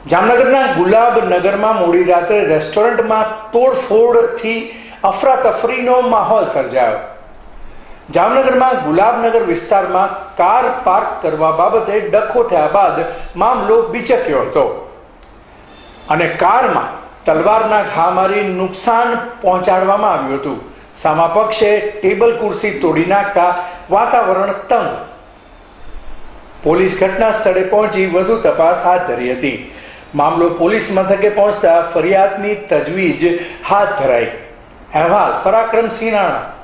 જામનગરના ગુલાબનગરમાં મોડી રાત્રે રેસ્ટોરન્ટમાં તોડફોડથી અફરાતફરીનો માહોલ સર્જાયો। જામનગરમાં ગુલાબનગર વિસ્તારમાં કાર પાર્ક કરવા બાબતે ડખો થયા બાદ મામલો બિચક્યો હતો અને કારમાં તલવારના ઘા મારી નુકસાન પહોંચાડવામાં આવ્યું હતું। સામા પક્ષે ટેબલ ખુરશી તોડી નાખતા વાતાવરણ તંગ। પોલીસ ઘટના સ્થળે પહોંચી વધુ તપાસ હાથ ધરી હતી। મામલો પોલીસ મથકે પહોંચતા ફરિયાદની તજવીજ હાથ ધરાઈ। અહેવાલ પરાક્રમસિંહ રાણા।